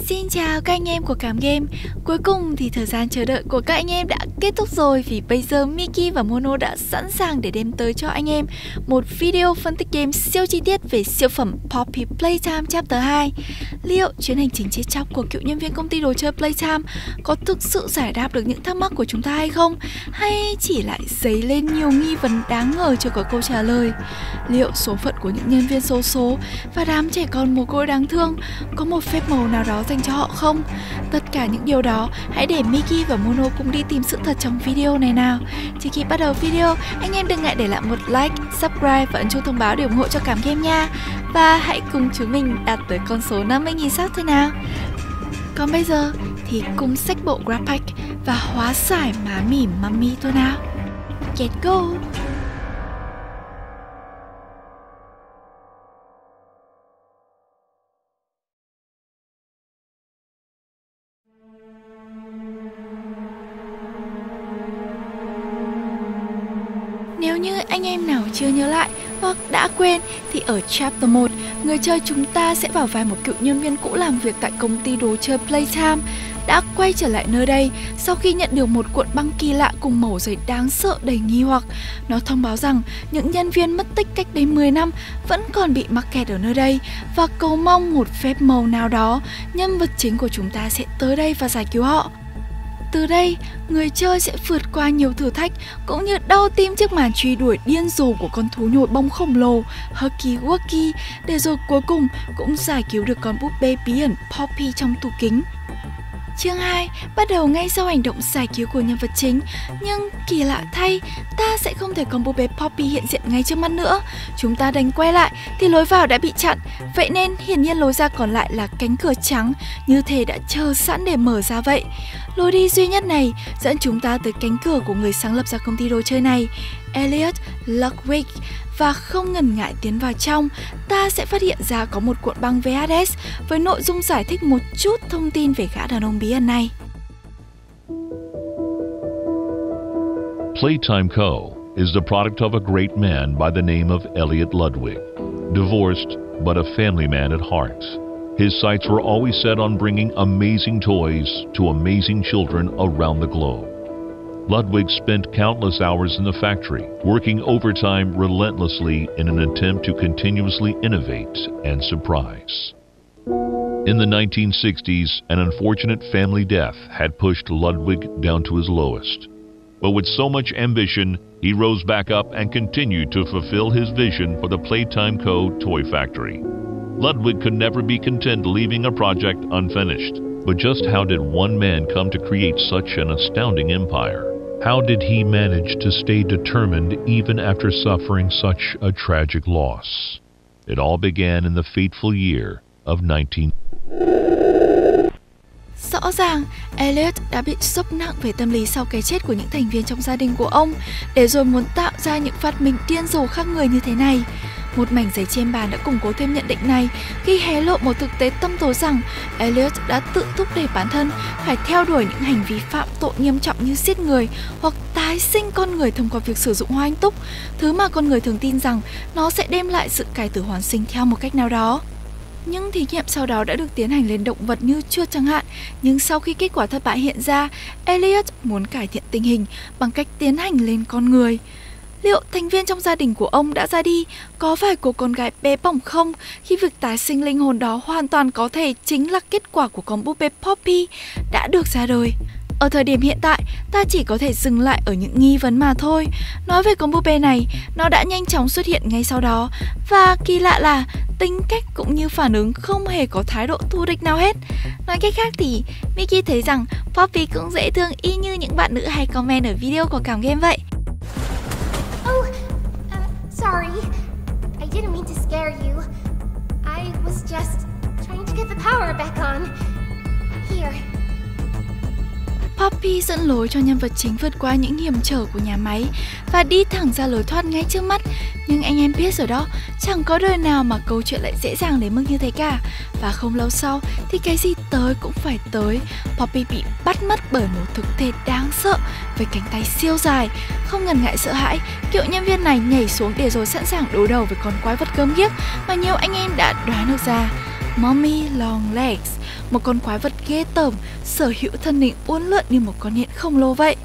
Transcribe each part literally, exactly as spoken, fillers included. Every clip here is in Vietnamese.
Xin chào các anh em của Cảm Game. Cuối cùng thì thời gian chờ đợi của các anh em đã kết thúc rồi, vì bây giờ Miki và Mono đã sẵn sàng để đem tới cho anh em một video phân tích game siêu chi tiết về siêu phẩm Poppy Playtime Chapter hai. Liệu chuyến hành trình chết chóc của cựu nhân viên công ty đồ chơi Playtime có thực sự giải đáp được những thắc mắc của chúng ta hay không? Hay chỉ lại dấy lên nhiều nghi vấn đáng ngờ chưa có câu trả lời? Liệu số phận của những nhân viên xấu số và đám trẻ con mồ côi đáng thương có một phép màu nào đó dành cho họ không? Tất cả những điều đó hãy để Miki và Mono cùng đi tìm sự thật trong video này nào. Trước khi bắt đầu video, anh em đừng ngại để lại một like, subscribe và ấn chuông thông báo để ủng hộ cho Cảm Game nha. Và hãy cùng chúng mình đạt tới con số năm mươi nghìn sub thôi nào. Còn bây giờ thì cùng xách bộ grab pack và hóa giải má mỉ mummy thôi nào. Let's go! Nếu như anh em nào chưa nhớ lại hoặc đã quên thì ở Chapter một, người chơi chúng ta sẽ vào vai một cựu nhân viên cũ làm việc tại công ty đồ chơi Playtime đã quay trở lại nơi đây sau khi nhận được một cuộn băng kỳ lạ cùng mẩu giấy đáng sợ đầy nghi hoặc. Nó thông báo rằng những nhân viên mất tích cách đây mười năm vẫn còn bị mắc kẹt ở nơi đây và cầu mong một phép màu nào đó, nhân vật chính của chúng ta sẽ tới đây và giải cứu họ. Từ đây, người chơi sẽ vượt qua nhiều thử thách cũng như đau tim trước màn truy đuổi điên rồ của con thú nhồi bông khổng lồ Huggy Wuggy, để rồi cuối cùng cũng giải cứu được con búp bê bí ẩn Poppy trong tủ kính. Chương hai bắt đầu ngay sau hành động giải cứu của nhân vật chính, nhưng kỳ lạ thay, ta sẽ không thể con búp bê Poppy hiện diện ngay trước mắt nữa. Chúng ta đành quay lại thì lối vào đã bị chặn, vậy nên hiển nhiên lối ra còn lại là cánh cửa trắng, như thể đã chờ sẵn để mở ra vậy. Lối đi duy nhất này dẫn chúng ta tới cánh cửa của người sáng lập ra công ty đồ chơi này, Elliot Ludwig. Và không ngần ngại tiến vào trong, ta sẽ phát hiện ra có một cuộn băng vê hát ét với nội dung giải thích một chút thông tin về gã đàn ông bí ẩn này. Playtime Co. is the product of a great man by the name of Elliot Ludwig. Divorced, but a family man at heart. His sights were always set on bringing amazing toys to amazing children around the globe. Ludwig spent countless hours in the factory, working overtime relentlessly in an attempt to continuously innovate and surprise. In the nineteen sixties, an unfortunate family death had pushed Ludwig down to his lowest. But with so much ambition, he rose back up and continued to fulfill his vision for the Playtime Co. toy factory. Ludwig could never be content leaving a project unfinished. But just how did one man come to create such an astounding empire? How did he manage to stay determined even after suffering such a tragic loss? It all began in the fateful year of nineteen... Rõ ràng, Elliot đã bị sốc nặng về tâm lý sau cái chết của những thành viên trong gia đình của ông, để rồi muốn tạo ra những phát minh điên rồ khác người như thế này. Một mảnh giấy trên bàn đã củng cố thêm nhận định này khi hé lộ một thực tế tâm tối rằng Elliot đã tự thúc đẩy bản thân phải theo đuổi những hành vi phạm tội nghiêm trọng như giết người hoặc tái sinh con người thông qua việc sử dụng hoa anh túc, thứ mà con người thường tin rằng nó sẽ đem lại sự cải tử hoàn sinh theo một cách nào đó. Những thí nghiệm sau đó đã được tiến hành lên động vật như chuột chẳng hạn, nhưng sau khi kết quả thất bại hiện ra, Elliot muốn cải thiện tình hình bằng cách tiến hành lên con người. Liệu thành viên trong gia đình của ông đã ra đi có phải cô con gái bé bỏng không, khi việc tái sinh linh hồn đó hoàn toàn có thể chính là kết quả của con búp bê Poppy đã được ra đời? Ở thời điểm hiện tại, ta chỉ có thể dừng lại ở những nghi vấn mà thôi. Nói về con búp bê này, nó đã nhanh chóng xuất hiện ngay sau đó, và kỳ lạ là tính cách cũng như phản ứng không hề có thái độ thù địch nào hết. Nói cách khác thì Miki thấy rằng Poppy cũng dễ thương y như những bạn nữ hay comment ở video của Cảm Game vậy. Oh, uh, sorry. I didn't mean to scare you. I was just trying to get the power back on. Here. Poppy dẫn lối cho nhân vật chính vượt qua những hiểm trở của nhà máy và đi thẳng ra lối thoát ngay trước mắt. Nhưng anh em biết rồi đó, chẳng có đời nào mà câu chuyện lại dễ dàng đến mức như thế cả. Và không lâu sau thì cái gì tới cũng phải tới. Poppy bị bắt mất bởi một thực thể đáng sợ với cánh tay siêu dài. Không ngần ngại sợ hãi, cựu nhân viên này nhảy xuống để rồi sẵn sàng đối đầu với con quái vật gớm ghiếc mà nhiều anh em đã đoán được ra. Mommy Long Legs, một con quái vật ghê tởm, sở hữu thân hình uốn lượn như một con nhện khổng lồ vậy.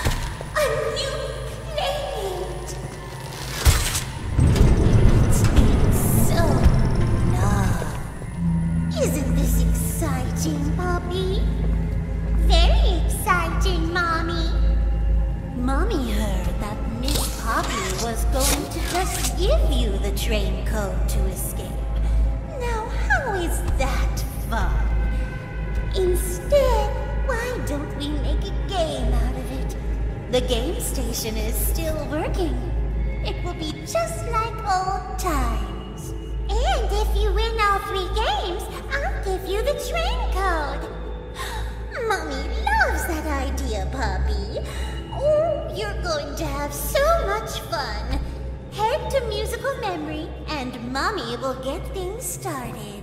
Isn't this exciting, Poppy? Very exciting, Mommy. Mommy heard that Miss Poppy was going to just give you the train code to escape. Now, how is that fun? Instead, why don't we make a game out of it? The game station is still working. It will be just like old times. And if you win all three games, I'll give you the train code. Mommy loves that idea, Poppy. Oh, you're going to have so much fun. Head to musical memory and Mommy will get things started.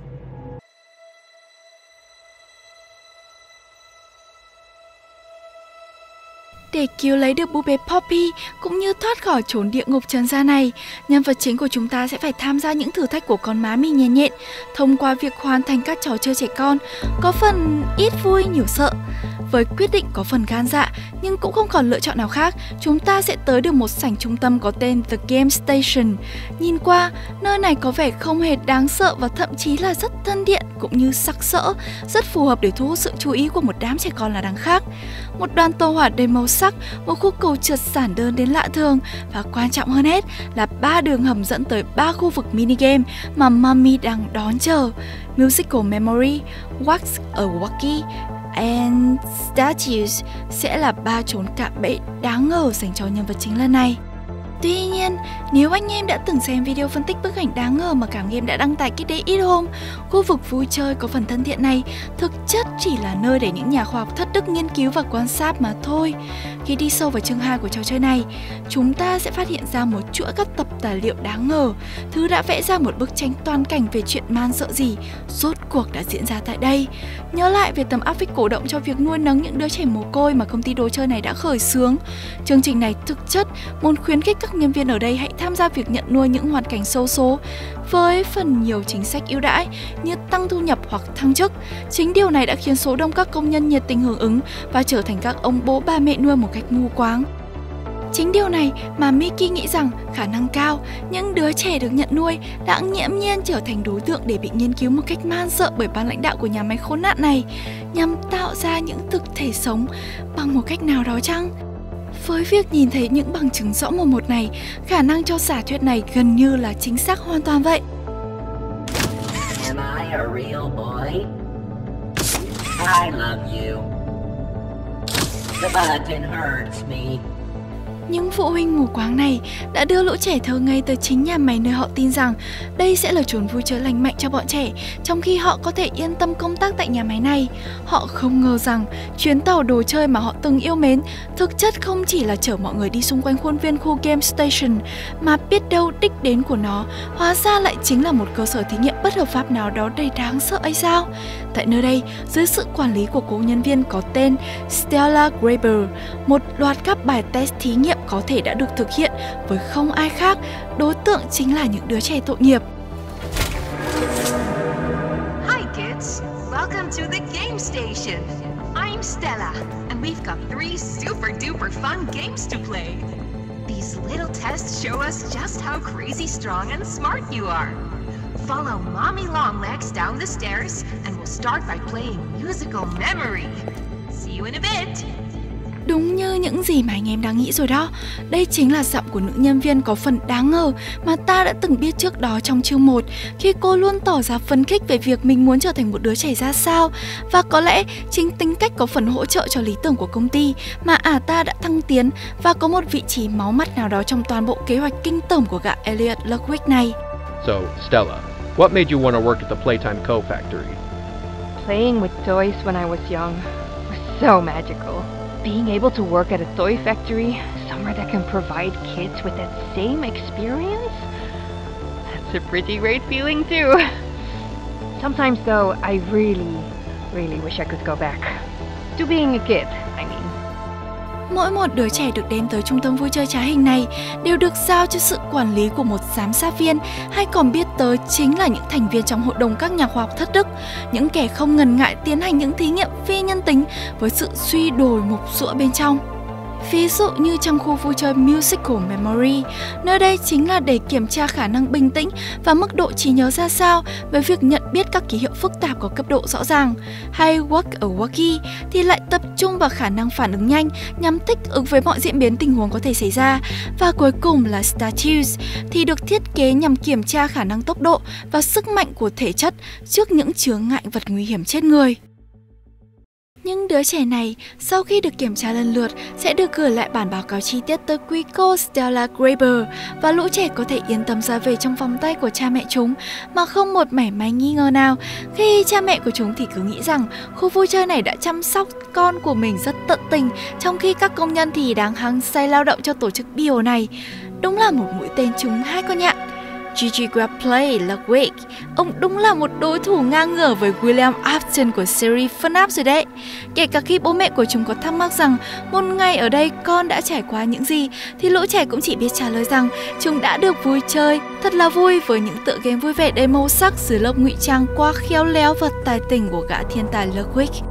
Để cứu lấy được búp bê Poppy cũng như thoát khỏi chốn địa ngục trần gian này, nhân vật chính của chúng ta sẽ phải tham gia những thử thách của con má mì nhện nhện thông qua việc hoàn thành các trò chơi trẻ con, có phần ít vui nhiều sợ. Với quyết định có phần gan dạ nhưng cũng không còn lựa chọn nào khác, chúng ta sẽ tới được một sảnh trung tâm có tên The Game Station. Nhìn qua, nơi này có vẻ không hề đáng sợ và thậm chí là rất thân thiện cũng như sặc sỡ, rất phù hợp để thu hút sự chú ý của một đám trẻ con là đằng khác. Một đoàn tàu hỏa đầy màu sắc, một khu cầu trượt giản đơn đến lạ thường và quan trọng hơn hết là ba đường hầm dẫn tới ba khu vực minigame mà Mommy đang đón chờ. Musical Memory, Wax ở Wacky and Statues sẽ là ba chốn cạm bẫy đáng ngờ dành cho nhân vật chính lần này. Tuy nhiên, nếu anh em đã từng xem video phân tích bức ảnh đáng ngờ mà Cảm Game đã đăng tải cách đây ít hôm, khu vực vui chơi có phần thân thiện này thực chất chỉ là nơi để những nhà khoa học thất đức nghiên cứu và quan sát mà thôi. Khi đi sâu vào chương hai của trò chơi này, chúng ta sẽ phát hiện ra một chuỗi các tập tài liệu đáng ngờ, thứ đã vẽ ra một bức tranh toàn cảnh về chuyện man sợ gì rốt cuộc đã diễn ra tại đây. Nhớ lại về tầm áp phích cổ động cho việc nuôi nấng những đứa trẻ mồ côi mà công ty đồ chơi này đã khởi xướng. Chương trình này thực chất muốn khuyến khích các nhân viên ở đây hãy tham gia việc nhận nuôi những hoàn cảnh xấu số với phần nhiều chính sách ưu đãi như tăng thu nhập hoặc thăng chức. Chính điều này đã khiến số đông các công nhân nhiệt tình hưởng ứng và trở thành các ông bố bà mẹ nuôi một cách mù quáng. Chính điều này mà Mickey nghĩ rằng khả năng cao những đứa trẻ được nhận nuôi đã nghiễm nhiên trở thành đối tượng để bị nghiên cứu một cách man sợ bởi ban lãnh đạo của nhà máy khốn nạn này nhằm tạo ra những thực thể sống bằng một cách nào đó chăng? Với việc nhìn thấy những bằng chứng rõ mồn một này, khả năng cho giả thuyết này gần như là chính xác hoàn toàn vậy. Am I a real boy? I love you. The button hurts me. Những phụ huynh mù quáng này đã đưa lũ trẻ thơ ngây tới chính nhà máy nơi họ tin rằng đây sẽ là chốn vui chơi lành mạnh cho bọn trẻ, trong khi họ có thể yên tâm công tác tại nhà máy này. Họ không ngờ rằng chuyến tàu đồ chơi mà họ từng yêu mến thực chất không chỉ là chở mọi người đi xung quanh khuôn viên khu Game Station, mà biết đâu đích đến của nó hóa ra lại chính là một cơ sở thí nghiệm bất hợp pháp nào đó đầy đáng sợ ấy sao? Tại nơi đây, dưới sự quản lý của cô nhân viên có tên Stella Graber, một loạt các bài test thí nghiệm có thể đã được thực hiện với không ai khác, đối tượng chính là những đứa trẻ tội nghiệp. Hi kids, welcome to the Game Station. I'm Stella, and we've got three super duper fun games to play. These little tests show us just how crazy strong and smart you are. Follow Mommy Longlegs down the stairs, and we'll start by playing Musical Memory. See you in a bit. Đúng như những gì mà anh em đang nghĩ rồi đó. Đây chính là giọng của nữ nhân viên có phần đáng ngờ mà ta đã từng biết trước đó trong chương một, khi cô luôn tỏ ra phấn khích về việc mình muốn trở thành một đứa trẻ ra sao. Và có lẽ chính tính cách có phần hỗ trợ cho lý tưởng của công ty mà ả ta đã thăng tiến và có một vị trí máu mặt nào đó trong toàn bộ kế hoạch kinh tởm của gã Elliot Ludwig này. So, Stella, what made you want to work at the Playtime Co. factory? Playing with toys when I was young was so magical. Being able to work at a toy factory, somewhere that can provide kids with that same experience, that's a pretty great feeling too. Sometimes though, I really, really wish I could go back to being a kid, I mean. Mỗi một đứa trẻ được đem tới trung tâm vui chơi trá hình này đều được giao cho sự quản lý của một giám sát viên, hay còn biết tới chính là những thành viên trong hội đồng các nhà khoa học thất đức, những kẻ không ngần ngại tiến hành những thí nghiệm phi nhân tính với sự suy đồi ngục sữa bên trong. Ví dụ như trong khu vui chơi Musical Memory, nơi đây chính là để kiểm tra khả năng bình tĩnh và mức độ trí nhớ ra sao với việc nhận biết các ký hiệu phức tạp có cấp độ rõ ràng. Hay Walk a Walkie thì lại tập trung vào khả năng phản ứng nhanh nhằm thích ứng với mọi diễn biến tình huống có thể xảy ra. Và cuối cùng là Statues thì được thiết kế nhằm kiểm tra khả năng tốc độ và sức mạnh của thể chất trước những chướng ngại vật nguy hiểm chết người. Những đứa trẻ này, sau khi được kiểm tra lần lượt, sẽ được gửi lại bản báo cáo chi tiết tới quý cô Stella Graber và lũ trẻ có thể yên tâm ra về trong vòng tay của cha mẹ chúng mà không một mảy may nghi ngờ nào, khi cha mẹ của chúng thì cứ nghĩ rằng khu vui chơi này đã chăm sóc con của mình rất tận tình, trong khi các công nhân thì đang hăng say lao động cho tổ chức Bill này. Đúng là một mũi tên trúng hai con nhạn. Gigi Play Ludwig, ông đúng là một đối thủ ngang ngửa với William Afton của series ép náp rồi đấy. Kể cả khi bố mẹ của chúng có thắc mắc rằng một ngày ở đây con đã trải qua những gì, thì lũ trẻ cũng chỉ biết trả lời rằng chúng đã được vui chơi thật là vui với những tựa game vui vẻ đầy màu sắc dưới lớp ngụy trang quá khéo léo và tài tình của gã thiên tài Ludwig.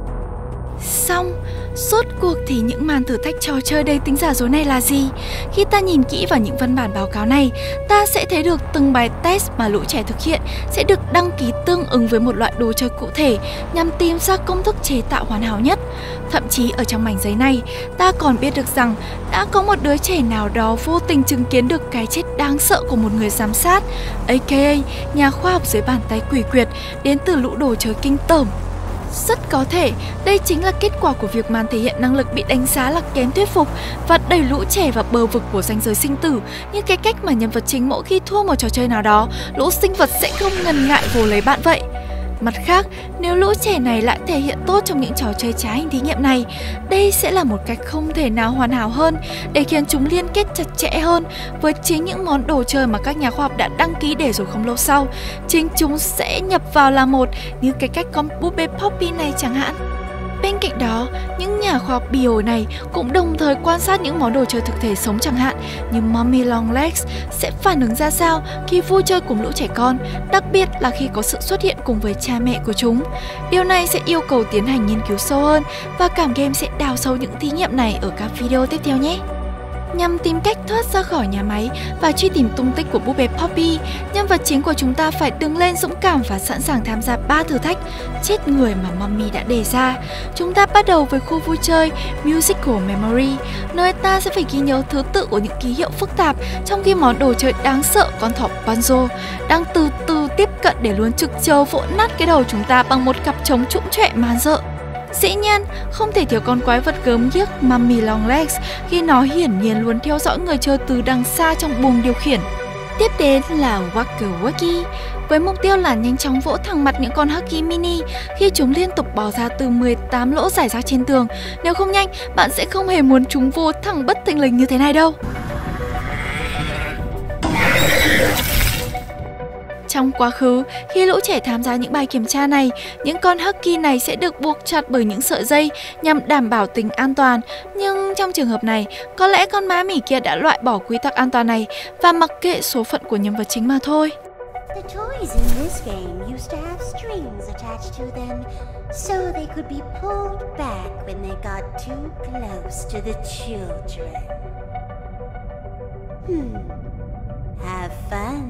Xong, rốt cuộc thì những màn thử thách trò chơi đầy tính giả dối này là gì? Khi ta nhìn kỹ vào những văn bản báo cáo này, ta sẽ thấy được từng bài test mà lũ trẻ thực hiện sẽ được đăng ký tương ứng với một loại đồ chơi cụ thể nhằm tìm ra công thức chế tạo hoàn hảo nhất. Thậm chí ở trong mảnh giấy này, ta còn biết được rằng đã có một đứa trẻ nào đó vô tình chứng kiến được cái chết đáng sợ của một người giám sát, a ca a nhà khoa học dưới bàn tay quỷ quyệt đến từ lũ đồ chơi kinh tởm. Rất có thể đây chính là kết quả của việc màn thể hiện năng lực bị đánh giá là kém thuyết phục và đẩy lũ trẻ vào bờ vực của ranh giới sinh tử, như cái cách mà nhân vật chính mỗi khi thua một trò chơi nào đó, lũ sinh vật sẽ không ngần ngại vồ lấy bạn vậy. Mặt khác, nếu lũ trẻ này lại thể hiện tốt trong những trò chơi trá hình thí nghiệm này, đây sẽ là một cách không thể nào hoàn hảo hơn để khiến chúng liên kết chặt chẽ hơn với chính những món đồ chơi mà các nhà khoa học đã đăng ký để rồi không lâu sau chính chúng sẽ nhập vào là một, như cái cách con búp bê Poppy này chẳng hạn. Bên cạnh đó, những nhà khoa học bio này cũng đồng thời quan sát những món đồ chơi thực thể sống chẳng hạn như Mummy Long Legs sẽ phản ứng ra sao khi vui chơi cùng lũ trẻ con, đặc biệt là khi có sự xuất hiện cùng với cha mẹ của chúng. Điều này sẽ yêu cầu tiến hành nghiên cứu sâu hơn và cảm game sẽ đào sâu những thí nghiệm này ở các video tiếp theo nhé. Nhằm tìm cách thoát ra khỏi nhà máy và truy tìm tung tích của búp bê Poppy, nhân vật chính của chúng ta phải đứng lên dũng cảm và sẵn sàng tham gia ba thử thách chết người mà Mummy đã đề ra. Chúng ta bắt đầu với khu vui chơi Musical Memory, nơi ta sẽ phải ghi nhớ thứ tự của những ký hiệu phức tạp, trong khi món đồ chơi đáng sợ con thỏ Banjo đang từ từ tiếp cận để luôn trực chờ vỗ nát cái đầu chúng ta bằng một cặp trống trũng trệ man dợ. Dĩ nhiên, không thể thiếu con quái vật gớm ghiếc Mummy Long Legs khi nó hiển nhiên luôn theo dõi người chơi từ đằng xa trong buồng điều khiển. Tiếp đến là Walk a Walkie, với mục tiêu là nhanh chóng vỗ thẳng mặt những con Huggy Mini khi chúng liên tục bò ra từ mười tám lỗ rải rác trên tường. Nếu không nhanh, bạn sẽ không hề muốn chúng vô thẳng bất thình lình như thế này đâu. Trong quá khứ, khi lũ trẻ tham gia những bài kiểm tra này, những con Huggy này sẽ được buộc chặt bởi những sợi dây nhằm đảm bảo tính an toàn. Nhưng trong trường hợp này, có lẽ con má mỉ kia đã loại bỏ quy tắc an toàn này và mặc kệ số phận của nhân vật chính mà thôi. The toys in this game used to have strings attached to them, so they could be pulled back when they got too close to the children. Hmm. Have fun.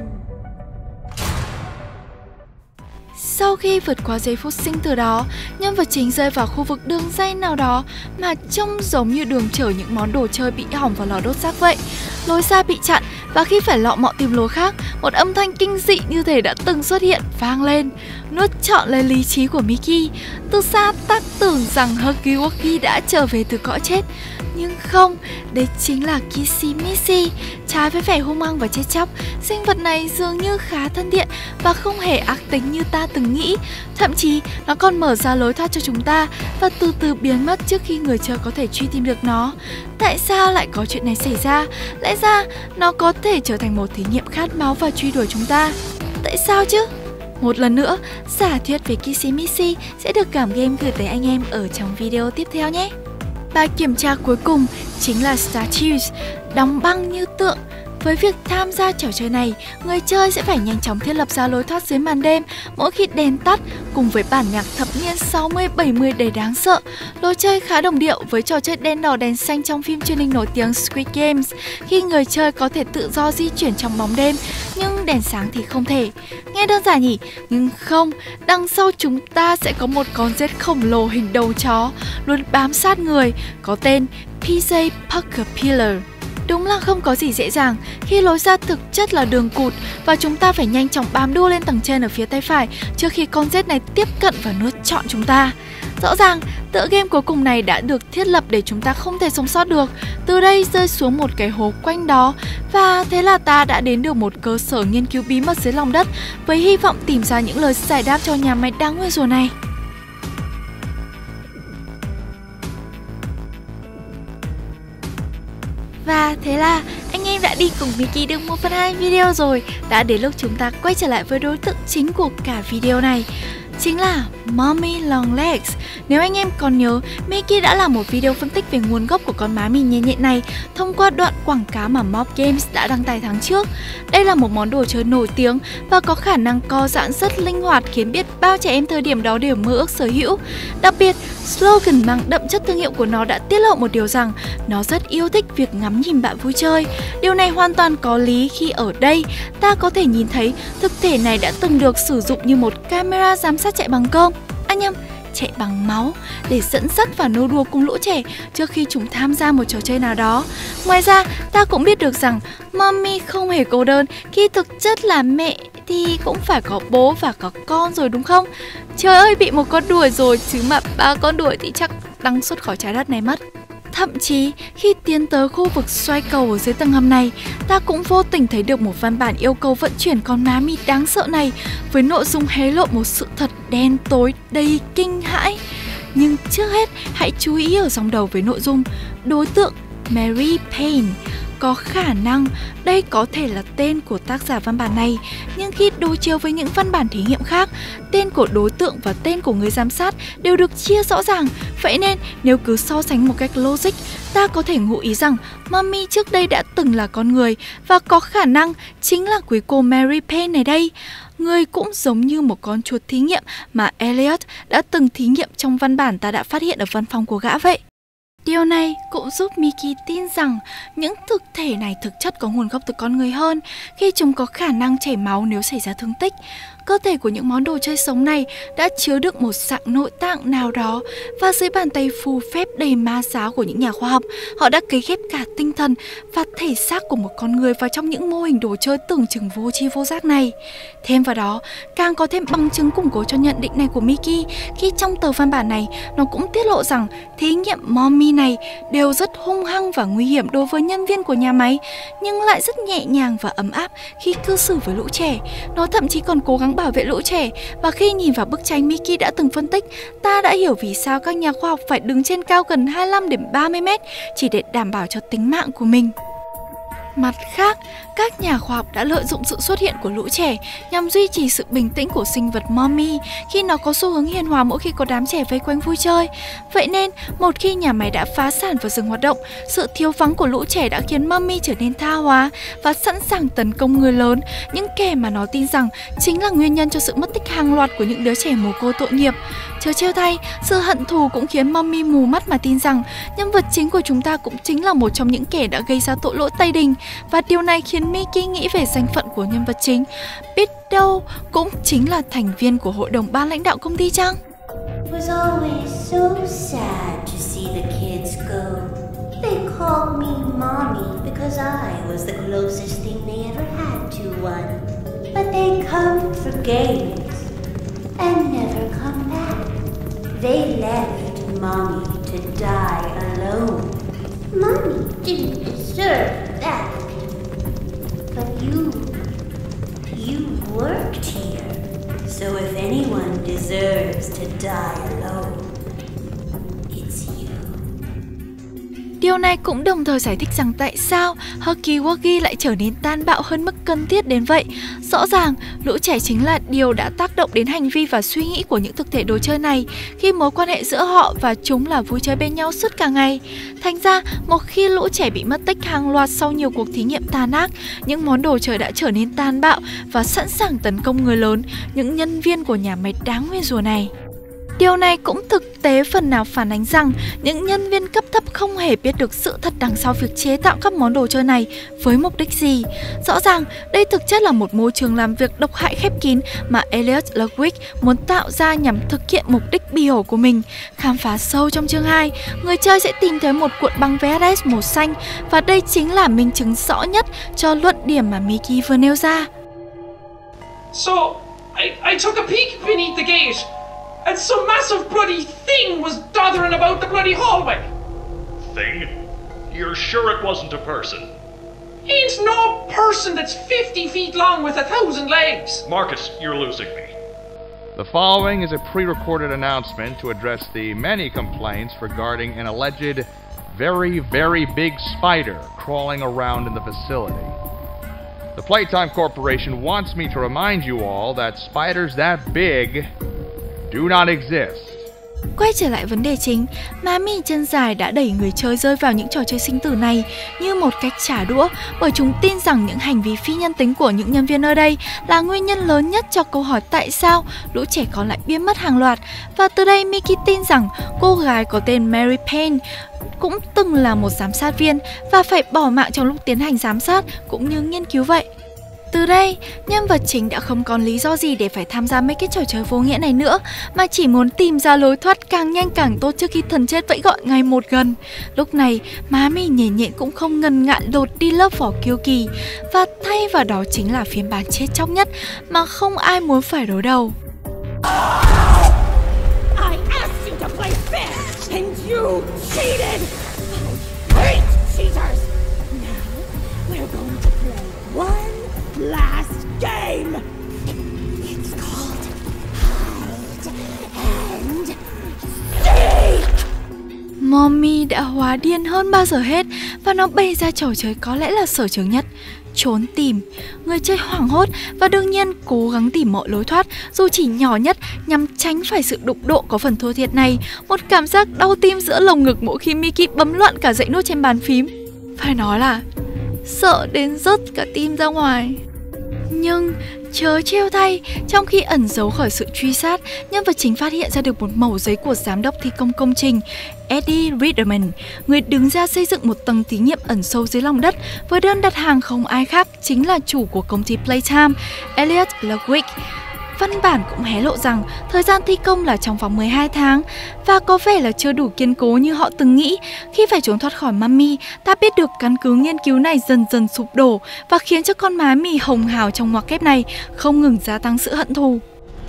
Sau khi vượt qua giây phút sinh tử đó, nhân vật chính rơi vào khu vực đường ray nào đó mà trông giống như đường chở những món đồ chơi bị hỏng vào lò đốt rác vậy. Lối ra bị chặn và khi phải lọ mọ tìm lối khác, một âm thanh kinh dị như thể đã từng xuất hiện vang lên, nuốt trọn lấy lý trí của Mickey. Từ xa ta tưởng rằng Huggy Wuggy đã trở về từ cõi chết, nhưng không, đây chính là Kissy Missy. Trái với vẻ hung hăng và chết chóc, sinh vật này dường như khá thân thiện và không hề ác tính như ta từng nghĩ. Thậm chí, nó còn mở ra lối thoát cho chúng ta và từ từ biến mất trước khi người chơi có thể truy tìm được nó. Tại sao lại có chuyện này xảy ra? Lẽ ra, nó có thể trở thành một thí nghiệm khát máu và truy đuổi chúng ta. Tại sao chứ? Một lần nữa, giả thuyết về Kissy Missy sẽ được cảm game gửi tới anh em ở trong video tiếp theo nhé. Bài kiểm tra cuối cùng chính là Statues, đóng băng như tượng. Với việc tham gia trò chơi này, người chơi sẽ phải nhanh chóng thiết lập ra lối thoát dưới màn đêm mỗi khi đèn tắt, cùng với bản nhạc thập niên sáu mươi bảy mươi đầy đáng sợ. Lối chơi khá đồng điệu với trò chơi đèn đỏ đèn xanh trong phim truyền hình nổi tiếng Squid Games, khi người chơi có thể tự do di chuyển trong bóng đêm, nhưng đèn sáng thì không thể. Nghe đơn giản nhỉ? Nhưng không, đằng sau chúng ta sẽ có một con rết khổng lồ hình đầu chó, luôn bám sát người, có tên P J Parker Pillar. Đúng là không có gì dễ dàng khi lối ra thực chất là đường cụt và chúng ta phải nhanh chóng bám đua lên tầng trên ở phía tay phải trước khi con rết này tiếp cận và nuốt trọn chúng ta. Rõ ràng, tựa game cuối cùng này đã được thiết lập để chúng ta không thể sống sót được, từ đây rơi xuống một cái hố quanh đó, và thế là ta đã đến được một cơ sở nghiên cứu bí mật dưới lòng đất với hy vọng tìm ra những lời giải đáp cho nhà máy đáng nguyên rủa này. Và thế là anh em đã đi cùng Mickey được một phần hai video rồi. Đã đến lúc chúng ta quay trở lại với đối tượng chính của cả video này, chính là Mommy Longlegs. Nếu anh em còn nhớ, Mickey đã làm một video phân tích về nguồn gốc của con má mì nhện nhện này thông qua đoạn quảng cáo mà Mob Games đã đăng tải tháng trước. Đây là một món đồ chơi nổi tiếng và có khả năng co giãn rất linh hoạt, khiến biết bao trẻ em thời điểm đó đều mơ ước sở hữu. Đặc biệt, slogan mang đậm chất thương hiệu của nó đã tiết lộ một điều rằng nó rất yêu thích việc ngắm nhìn bạn vui chơi. Điều này hoàn toàn có lý khi ở đây ta có thể nhìn thấy thực thể này đã từng được sử dụng như một camera giám sát chạy bằng cơm, à nhầm, chạy bằng máu, để dẫn dắt và nô đùa cùng lũ trẻ trước khi chúng tham gia một trò chơi nào đó. Ngoài ra, ta cũng biết được rằng Mommy không hề cô đơn, khi thực chất là mẹ thì cũng phải có bố và có con rồi đúng không? Trời ơi, bị một con đuổi rồi, chứ mà ba con đuổi thì chắc đăng xuất khỏi trái đất này mất. Thậm chí, khi tiến tới khu vực xoay cầu ở dưới tầng hầm này, ta cũng vô tình thấy được một văn bản yêu cầu vận chuyển con má mì đáng sợ này, với nội dung hé lộ một sự thật đen tối đầy kinh hãi. Nhưng trước hết, hãy chú ý ở dòng đầu với nội dung đối tượng Mary Payne. Có khả năng đây có thể là tên của tác giả văn bản này, nhưng khi đối chiếu với những văn bản thí nghiệm khác, tên của đối tượng và tên của người giám sát đều được chia rõ ràng. Vậy nên nếu cứ so sánh một cách logic, ta có thể ngụ ý rằng Mommy trước đây đã từng là con người, và có khả năng chính là quý cô Mary Payne này đây. Người cũng giống như một con chuột thí nghiệm mà Elliot đã từng thí nghiệm trong văn bản ta đã phát hiện ở văn phòng của gã vậy. Điều này cũng giúp Mickey tin rằng những thực thể này thực chất có nguồn gốc từ con người hơn, khi chúng có khả năng chảy máu nếu xảy ra thương tích. Cơ thể của những món đồ chơi sống này đã chứa đựng một dạng nội tạng nào đó, và dưới bàn tay phù phép đầy ma giáo của những nhà khoa học, họ đã cấy ghép cả tinh thần và thể xác của một con người vào trong những mô hình đồ chơi tưởng chừng vô tri vô giác này. Thêm vào đó, càng có thêm bằng chứng củng cố cho nhận định này của Mickey, khi trong tờ văn bản này nó cũng tiết lộ rằng thí nghiệm Mommy này đều rất hung hăng và nguy hiểm đối với nhân viên của nhà máy, nhưng lại rất nhẹ nhàng và ấm áp khi cư xử với lũ trẻ. Nó thậm chí còn cố gắng bảo vệ lũ trẻ, và khi nhìn vào bức tranh Mickey đã từng phân tích, ta đã hiểu vì sao các nhà khoa học phải đứng trên cao gần hai mươi lăm đến ba mươi mét chỉ để đảm bảo cho tính mạng của mình. Mặt khác, các nhà khoa học đã lợi dụng sự xuất hiện của lũ trẻ nhằm duy trì sự bình tĩnh của sinh vật Mommy khi nó có xu hướng hiền hòa mỗi khi có đám trẻ vây quanh vui chơi. Vậy nên, một khi nhà máy đã phá sản và dừng hoạt động, sự thiếu vắng của lũ trẻ đã khiến Mommy trở nên tha hóa và sẵn sàng tấn công người lớn, những kẻ mà nó tin rằng chính là nguyên nhân cho sự mất tích hàng loạt của những đứa trẻ mồ côi tội nghiệp. Chớ trêu thay, sự hận thù cũng khiến Mommy mù mắt mà tin rằng nhân vật chính của chúng ta cũng chính là một trong những kẻ đã gây ra tội lỗi Tây Đình, và điều này khiến Mickey nghĩ về danh phận của nhân vật chính. Biết đâu cũng chính là thành viên của hội đồng ban lãnh đạo công ty chăng? It was always so sad to see the kids go. They called me Mommy because I was the closest thing they ever had to one. But they come for games and never come back. They left Mommy to die alone. Mommy didn't deserve that. But you, you worked here. So if anyone deserves to die alone, it's you. Điều này cũng đồng thời giải thích rằng tại sao Huggy Wuggy lại trở nên tàn bạo hơn mức cần thiết đến vậy. Rõ ràng, lũ trẻ chính là điều đã tác động đến hành vi và suy nghĩ của những thực thể đồ chơi này khi mối quan hệ giữa họ và chúng là vui chơi bên nhau suốt cả ngày. Thành ra, một khi lũ trẻ bị mất tích hàng loạt sau nhiều cuộc thí nghiệm tàn ác, những món đồ chơi đã trở nên tàn bạo và sẵn sàng tấn công người lớn, những nhân viên của nhà máy đáng nguyên rủa này. Điều này cũng thực tế phần nào phản ánh rằng những nhân viên cấp thấp không hề biết được sự thật đằng sau việc chế tạo các món đồ chơi này với mục đích gì. Rõ ràng, đây thực chất là một môi trường làm việc độc hại khép kín mà Elliot Ludwig muốn tạo ra nhằm thực hiện mục đích bi ổ của mình. Khám phá sâu trong chương hai, người chơi sẽ tìm thấy một cuộn băng vê hát ét màu xanh và đây chính là minh chứng rõ nhất cho luận điểm mà Mickey vừa nêu ra. So, I, I took a peek beneath the gate. And some massive bloody thing was doddering about the bloody hallway. Thing? You're sure it wasn't a person? Ain't no person that's fifty feet long with a thousand legs. Marcus, you're losing me. The following is a pre-recorded announcement to address the many complaints regarding an alleged very, very big spider crawling around in the facility. The Playtime Corporation wants me to remind you all that spiders that big do not exist. Quay trở lại vấn đề chính, Mami chân dài đã đẩy người chơi rơi vào những trò chơi sinh tử này như một cách trả đũa, bởi chúng tin rằng những hành vi phi nhân tính của những nhân viên ở đây là nguyên nhân lớn nhất cho câu hỏi tại sao lũ trẻ con lại biến mất hàng loạt. Và từ đây Mickey tin rằng cô gái có tên Mary Payne cũng từng là một giám sát viên và phải bỏ mạng trong lúc tiến hành giám sát cũng như nghiên cứu vậy. Từ đây, nhân vật chính đã không còn lý do gì để phải tham gia mấy cái trò chơi vô nghĩa này nữa, mà chỉ muốn tìm ra lối thoát càng nhanh càng tốt trước khi thần chết vẫy gọi ngày một gần. Lúc này, Mami nhện nhện cũng không ngần ngại lột đi lớp vỏ kiêu kỳ, và thay vào đó chính là phiên bản chết chóc nhất mà không ai muốn phải đối đầu. I asked you to play fair, and you cheated! I hate cheaters! Now, we're going to play one last game. It's called Hide and Seek. Mommy đã hóa điên hơn bao giờ hết và nó bày ra trò chơi có lẽ là sở trường nhất, trốn tìm. Người chơi hoảng hốt và đương nhiên cố gắng tìm mọi lối thoát dù chỉ nhỏ nhất nhằm tránh phải sự đụng độ có phần thua thiệt này. Một cảm giác đau tim giữa lồng ngực mỗi khi Mickey bấm loạn cả dãy nút trên bàn phím. Phải nói là sợ đến rớt cả tim ra ngoài. Nhưng chớ trêu thay, trong khi ẩn giấu khỏi sự truy sát, nhân vật chính phát hiện ra được một mẩu giấy của giám đốc thi công công trình Eddie Riederman, người đứng ra xây dựng một tầng thí nghiệm ẩn sâu dưới lòng đất với đơn đặt hàng không ai khác chính là chủ của công ty Playtime, Elliot Ludwig. Văn bản cũng hé lộ rằng thời gian thi công là trong vòng mười hai tháng và có vẻ là chưa đủ kiên cố như họ từng nghĩ. Khi phải trốn thoát khỏi Mami, ta biết được căn cứ nghiên cứu này dần dần sụp đổ và khiến cho con má mì hồng hào trong ngoặc kép này không ngừng gia tăng sự hận thù.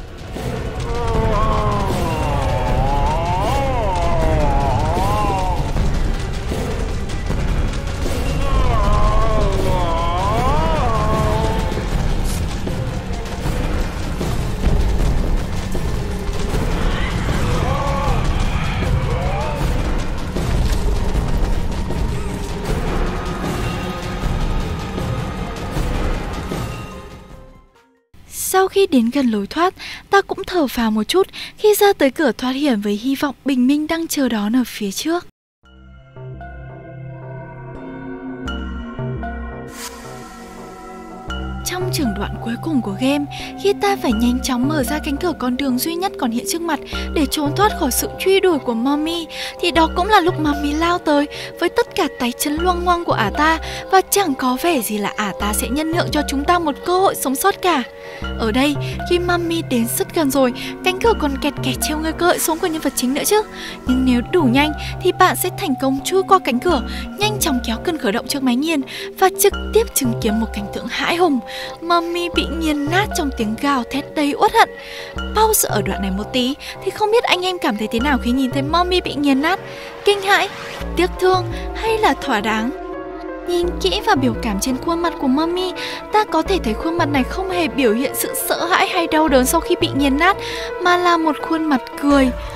Sau khi đến gần lối thoát, ta cũng thở phào một chút khi ra tới cửa thoát hiểm với hy vọng bình minh đang chờ đón ở phía trước. Trong trường đoạn cuối cùng của game, khi ta phải nhanh chóng mở ra cánh cửa con đường duy nhất còn hiện trước mặt để trốn thoát khỏi sự truy đuổi của Mommy, thì đó cũng là lúc Mommy lao tới với tất cả tay chân loang ngoăng của ả ta và chẳng có vẻ gì là ả ta sẽ nhân nhượng cho chúng ta một cơ hội sống sót cả. Ở đây, khi Mommy đến rất gần rồi, cánh cửa còn kẹt kẹt treo người cơ hội sống của nhân vật chính nữa chứ. Nhưng nếu đủ nhanh thì bạn sẽ thành công chui qua cánh cửa, nhanh chóng kéo cần khởi động chiếc máy nghiền và trực tiếp chứng kiến một cảnh tượng hãi hùng. Mommy bị nghiền nát trong tiếng gào thét đầy uất hận. Pause ở đoạn này một tí thì không biết anh em cảm thấy thế nào khi nhìn thấy Mommy bị nghiền nát? Kinh hãi, tiếc thương hay là thỏa đáng? Nhìn kỹ vào biểu cảm trên khuôn mặt của Mommy, ta có thể thấy khuôn mặt này không hề biểu hiện sự sợ hãi hay đau đớn sau khi bị nghiền nát, mà là một khuôn mặt cười.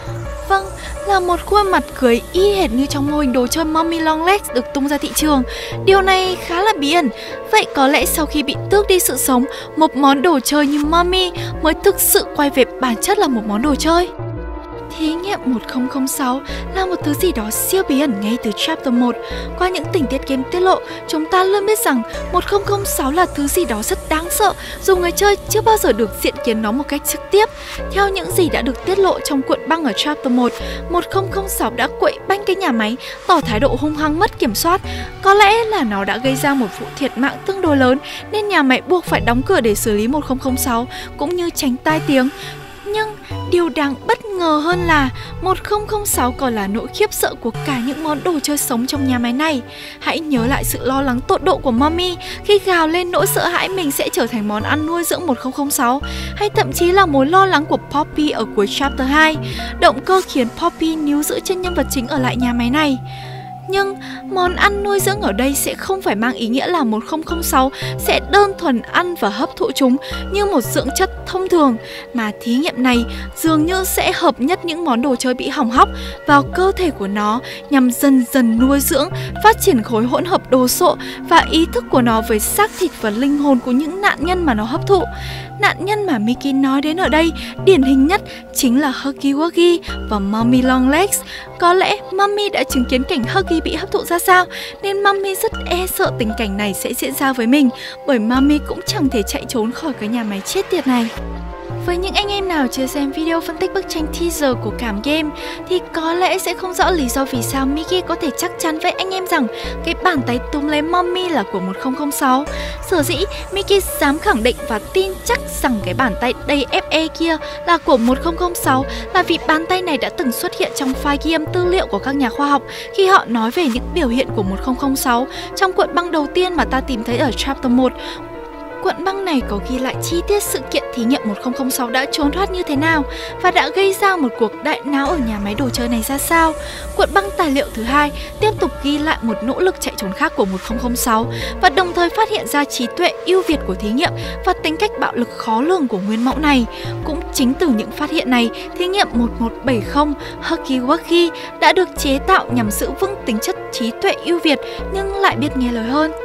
Vâng, là một khuôn mặt cười y hệt như trong mô hình đồ chơi Mommy Longlegs được tung ra thị trường. Điều này khá là bí ẩn. Vậy có lẽ sau khi bị tước đi sự sống, một món đồ chơi như Mommy mới thực sự quay về bản chất là một món đồ chơi. Thí nghiệm một không không sáu là một thứ gì đó siêu bí ẩn ngay từ chapter một. Qua những tình tiết game tiết lộ, chúng ta luôn biết rằng một không không sáu là thứ gì đó rất đáng sợ, dù người chơi chưa bao giờ được diện kiến nó một cách trực tiếp. Theo những gì đã được tiết lộ trong cuộn băng ở chapter một, một không không sáu đã quậy banh cái nhà máy, tỏ thái độ hung hăng mất kiểm soát. Có lẽ là nó đã gây ra một vụ thiệt mạng tương đối lớn, nên nhà máy buộc phải đóng cửa để xử lý một không không sáu, cũng như tránh tai tiếng. Nhưng điều đáng bất ngờ hơn là một không không sáu còn là nỗi khiếp sợ của cả những món đồ chơi sống trong nhà máy này. Hãy nhớ lại sự lo lắng tột độ của Mommy khi gào lên nỗi sợ hãi mình sẽ trở thành món ăn nuôi dưỡng một không không sáu, hay thậm chí là mối lo lắng của Poppy ở cuối chapter hai, động cơ khiến Poppy níu giữ chân nhân vật chính ở lại nhà máy này. Nhưng món ăn nuôi dưỡng ở đây sẽ không phải mang ý nghĩa là một không không sáu sẽ đơn thuần ăn và hấp thụ chúng như một dưỡng chất thông thường, mà thí nghiệm này dường như sẽ hợp nhất những món đồ chơi bị hỏng hóc vào cơ thể của nó nhằm dần dần nuôi dưỡng, phát triển khối hỗn hợp đồ sộ và ý thức của nó với xác thịt và linh hồn của những nạn nhân mà nó hấp thụ. Nạn nhân mà Mickey nói đến ở đây điển hình nhất chính là Huggy Wuggy và Mommy Longlegs. Có lẽ Mommy đã chứng kiến cảnh Huggy bị hấp thụ ra sao, nên Mommy rất e sợ tình cảnh này sẽ diễn ra với mình, bởi Mommy cũng chẳng thể chạy trốn khỏi cái nhà máy chết tiệt này. Với những anh em nào chưa xem video phân tích bức tranh teaser của cảm game thì có lẽ sẽ không rõ lý do vì sao Mickey có thể chắc chắn với anh em rằng cái bàn tay túm lấy Mommy là của một không không sáu. Sở dĩ Mickey dám khẳng định và tin chắc rằng cái bàn tay đầy ép e kia là của một không không sáu là vì bàn tay này đã từng xuất hiện trong file ghi âm tư liệu của các nhà khoa học khi họ nói về những biểu hiện của một không không sáu trong cuộn băng đầu tiên mà ta tìm thấy ở chapter một. Cuộn băng này có ghi lại chi tiết sự kiện thí nghiệm một không không sáu đã trốn thoát như thế nào và đã gây ra một cuộc đại náo ở nhà máy đồ chơi này ra sao. Cuộn băng tài liệu thứ hai tiếp tục ghi lại một nỗ lực chạy trốn khác của một không không sáu và đồng thời phát hiện ra trí tuệ ưu việt của thí nghiệm và tính cách bạo lực khó lường của nguyên mẫu này. Cũng chính từ những phát hiện này, thí nghiệm một một bảy không Huggy Wuggy đã được chế tạo nhằm giữ vững tính chất trí tuệ ưu việt nhưng lại biết nghe lời hơn.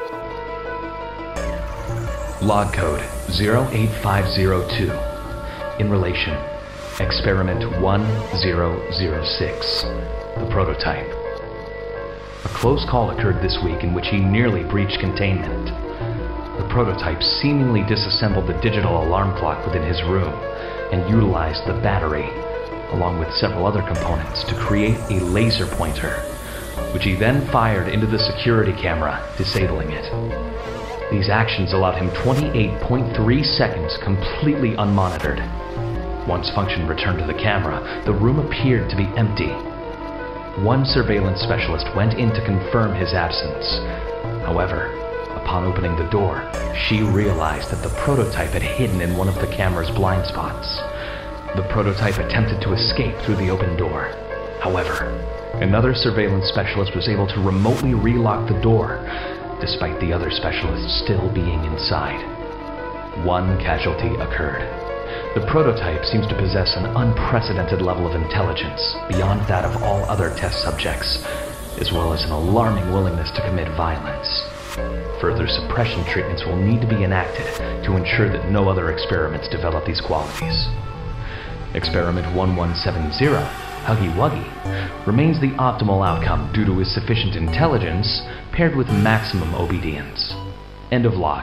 Log code zero eight five zero two. In relation, experiment one zero zero six. The prototype. A close call occurred this week in which he nearly breached containment. The prototype seemingly disassembled the digital alarm clock within his room and utilized the battery, along with several other components, to create a laser pointer, which he then fired into the security camera, disabling it. These actions allowed him twenty-eight point three seconds completely unmonitored. Once function returned to the camera, the room appeared to be empty. One surveillance specialist went in to confirm his absence. However, upon opening the door, she realized that the prototype had hidden in one of the camera's blind spots. The prototype attempted to escape through the open door. However, another surveillance specialist was able to remotely relock the door, despite the other specialists still being inside. One casualty occurred. The prototype seems to possess an unprecedented level of intelligence beyond that of all other test subjects, as well as an alarming willingness to commit violence. Further suppression treatments will need to be enacted to ensure that no other experiments develop these qualities. Experiment one one seven zero, Huggy Wuggy, remains the optimal outcome due to his sufficient intelligence paired with maximum obedience. End of log.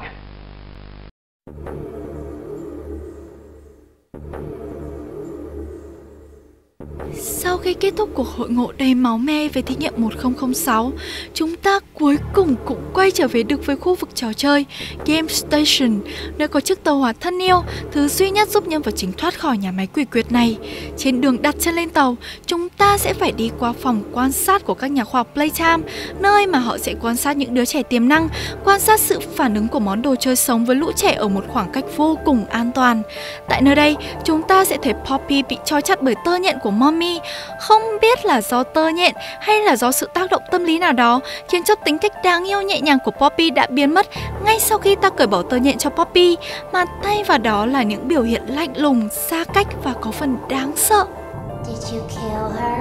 Sau khi kết thúc cuộc hội ngộ đầy máu me về thí nghiệm một không không sáu, chúng ta cuối cùng cũng quay trở về được với khu vực trò chơi Game Station, nơi có chiếc tàu hỏa thân yêu, thứ duy nhất giúp nhân vật chính thoát khỏi nhà máy quỷ quyệt này. Trên đường đặt chân lên tàu, chúng ta sẽ phải đi qua phòng quan sát của các nhà khoa học Playtime, nơi mà họ sẽ quan sát những đứa trẻ tiềm năng, quan sát sự phản ứng của món đồ chơi sống với lũ trẻ ở một khoảng cách vô cùng an toàn. Tại nơi đây, chúng ta sẽ thấy Poppy bị trói chặt bởi tơ nhện của Mommy. Không biết là do tơ nhện hay là do sự tác động tâm lý nào đó khiến cho tính cách đáng yêu nhẹ nhàng của Poppy đã biến mất ngay sau khi ta cởi bỏ tơ nhện cho Poppy, mà thay vào đó là những biểu hiện lạnh lùng, xa cách và có phần đáng sợ. Did you kill her?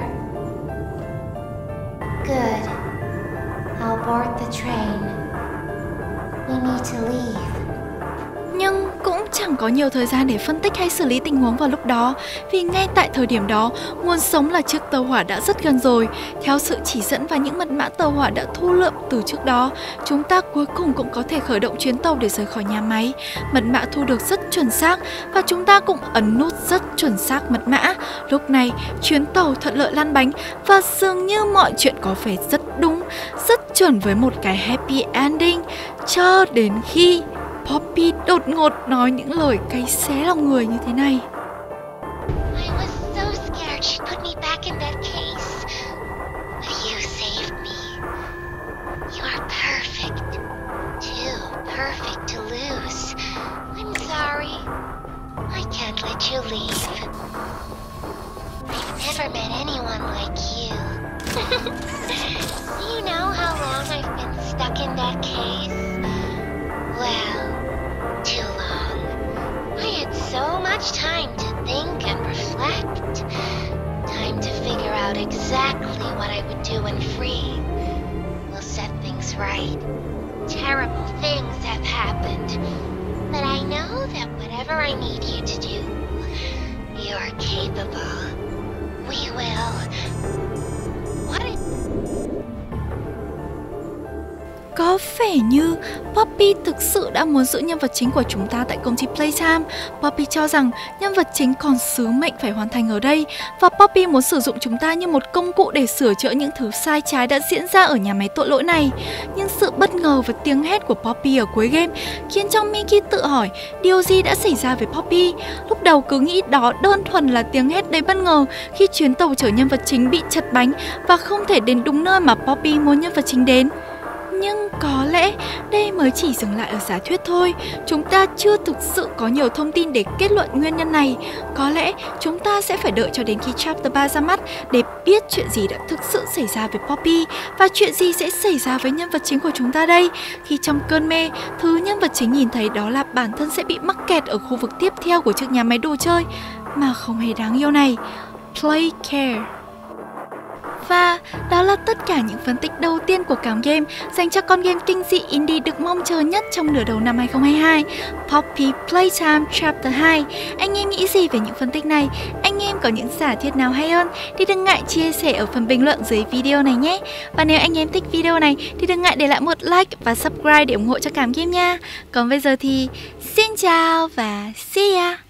Good. I'll board the train. We need to leave. Nhưng cũng chẳng có nhiều thời gian để phân tích hay xử lý tình huống vào lúc đó, vì ngay tại thời điểm đó, nguồn sống là chiếc tàu hỏa đã rất gần rồi. Theo sự chỉ dẫn và những mật mã tàu hỏa đã thu lượm từ trước đó, chúng ta cuối cùng cũng có thể khởi động chuyến tàu để rời khỏi nhà máy. Mật mã thu được rất chuẩn xác và chúng ta cũng ấn nút rất chuẩn xác mật mã. Lúc này, chuyến tàu thuận lợi lăn bánh và dường như mọi chuyện có vẻ rất đúng, rất chuẩn với một cái happy ending, cho đến khi Poppy đột ngột nói những lời cay xé lòng người như thế này. I was so scared she'd put me back in that case. But you saved me. You are perfect. Too perfect to lose. I'm sorry. I can't let you leave. I've never met anyone like you. Do you know how long I've been stuck in that case? Well, too long. I had so much time to think and reflect. Time to figure out exactly what I would do when free. We'll set things right. Terrible things have happened. But I know that whatever I need you to do, you're capable. We will. What is... Có vẻ như Poppy thực sự đã muốn giữ nhân vật chính của chúng ta tại công ty Playtime. Poppy cho rằng nhân vật chính còn sứ mệnh phải hoàn thành ở đây, và Poppy muốn sử dụng chúng ta như một công cụ để sửa chữa những thứ sai trái đã diễn ra ở nhà máy tội lỗi này. Nhưng sự bất ngờ và tiếng hét của Poppy ở cuối game khiến cho Mickey tự hỏi điều gì đã xảy ra với Poppy. Lúc đầu cứ nghĩ đó đơn thuần là tiếng hét đầy bất ngờ khi chuyến tàu chở nhân vật chính bị chật bánh và không thể đến đúng nơi mà Poppy muốn nhân vật chính đến. Nhưng có lẽ đây mới chỉ dừng lại ở giả thuyết thôi. Chúng ta chưa thực sự có nhiều thông tin để kết luận nguyên nhân này. Có lẽ chúng ta sẽ phải đợi cho đến khi chapter ba ra mắt để biết chuyện gì đã thực sự xảy ra với Poppy và chuyện gì sẽ xảy ra với nhân vật chính của chúng ta đây. Khi trong cơn mê, thứ nhân vật chính nhìn thấy đó là bản thân sẽ bị mắc kẹt ở khu vực tiếp theo của chiếc nhà máy đồ chơi mà không hề đáng yêu này. Play Care. Và đó là tất cả những phân tích đầu tiên của Cảm Game dành cho con game kinh dị indie được mong chờ nhất trong nửa đầu năm hai không hai hai, Poppy Playtime Chapter hai. Anh em nghĩ gì về những phân tích này? Anh em có những giả thiết nào hay hơn thì đừng ngại chia sẻ ở phần bình luận dưới video này nhé. Và nếu anh em thích video này thì đừng ngại để lại một like và subscribe để ủng hộ cho Cảm Game nha. Còn bây giờ thì xin chào và see ya!